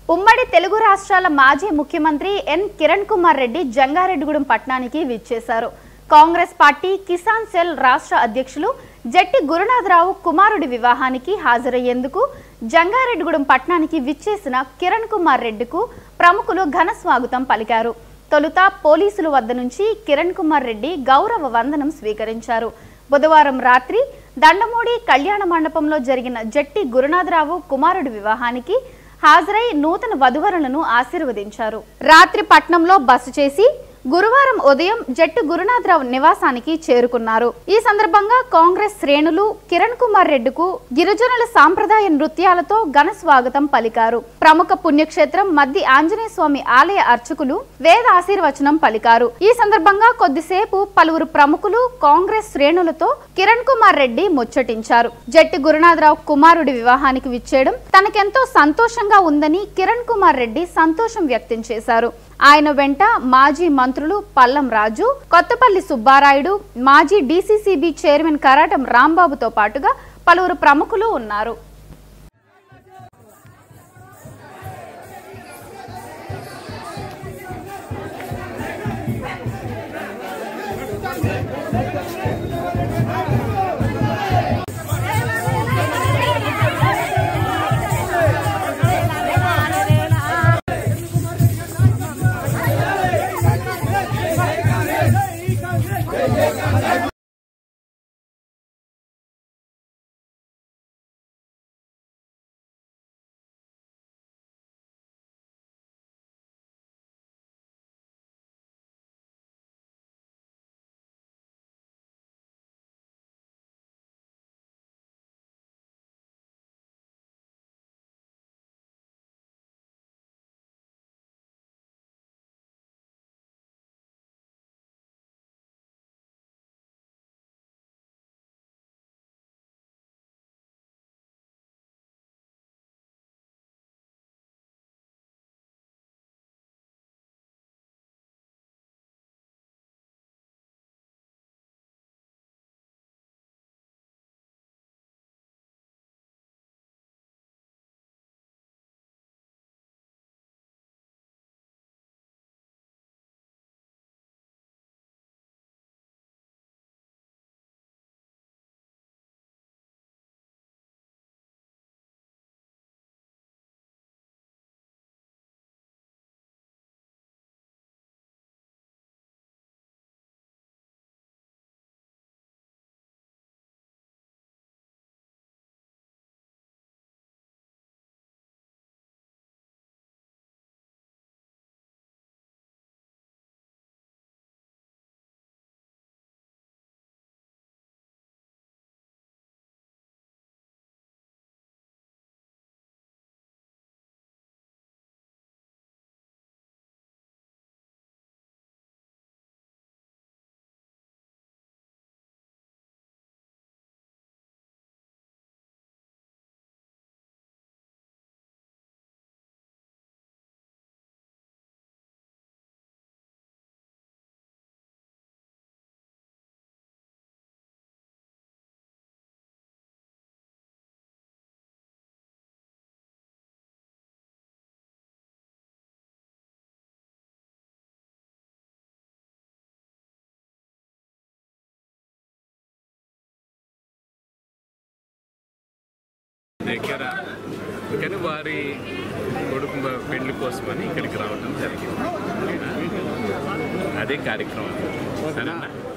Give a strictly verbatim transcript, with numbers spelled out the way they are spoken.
ఉమ్మడి తెలుగు రాష్ట్రాల మాజీ ముఖ్యమంత్రి ఎన్ కిరణ్ కుమార్ రెడ్డి జంగారెడ్డిగూడెం పట్టణానికి విచ్చేశారు. కాంగ్రెస్ పార్టీ కిసాన్ సెల్ రాష్ట్ర అధ్యక్షులు జట్టి గురునాథరావు కుమారుడి వివాహానికి హాజరయ్యేందుకు జంగారెడ్డిగూడెం పట్టణానికి విచ్చేసిన కిరణ్ కుమార్ రెడ్డికు ప్రముఖులు ఘన స్వాగతం పలికారు. తొలుత పోలీసుల వద్ద నుంచి కిరణ్ కుమార్ రెడ్డి గౌరవ వందనం స్వీకరించారు. బుధవారం రాత్రి దండమూడి కళ్యాణ మండపంలో జరిగిన జట్టి గురునాథరావు కుమారుడి వివాహానికి హాజరై నూతన వధువరులను ఆశీర్వదించారు. రాత్రి పట్నంలో బస చేసి గురువారం ఉదయం జట్టి గురునాథరావు నివాసానికి చేరుకున్నారు. ఈ సందర్భంగా కాంగ్రెస్ శ్రేణులు కిరణ్ కుమార్ రెడ్డికు గిరిజనుల సాంప్రదాయ నృత్యాలతో ఘన స్వాగతం పలికారు. ప్రముఖ పుణ్యక్షేత్రం మద్ది ఆంజనేయ స్వామి ఆలయ అర్చకులు వేద ఆశీర్వచనం పలికారు. ఈ సందర్భంగా కొద్దిసేపు పలువురు ప్రముఖులు కాంగ్రెస్ శ్రేణులతో కిరణ్ కుమార్ రెడ్డి ముచ్చటించారు. జట్టి గురునాథరావు కుమారుడి వివాహానికి విచ్చేయడం తనకెంతో సంతోషంగా ఉందని కిరణ్ కుమార్ రెడ్డి సంతోషం వ్యక్తం చేశారు. ఆయన వెంట మాజీ మంత్రులు పల్లం రాజు, కొత్తపల్లి సుబ్బారాయుడు, మాజీ డీసీసీబీ చైర్మన్ కరాటం రాంబాబుతో పాటుగా పలువురు ప్రముఖులు ఉన్నారు. దగ్గర కానీ వారి కొడుకు పెళ్లి కోసమని ఇక్కడికి రావడం జరిగింది. అదే కార్యక్రమం సరేనా.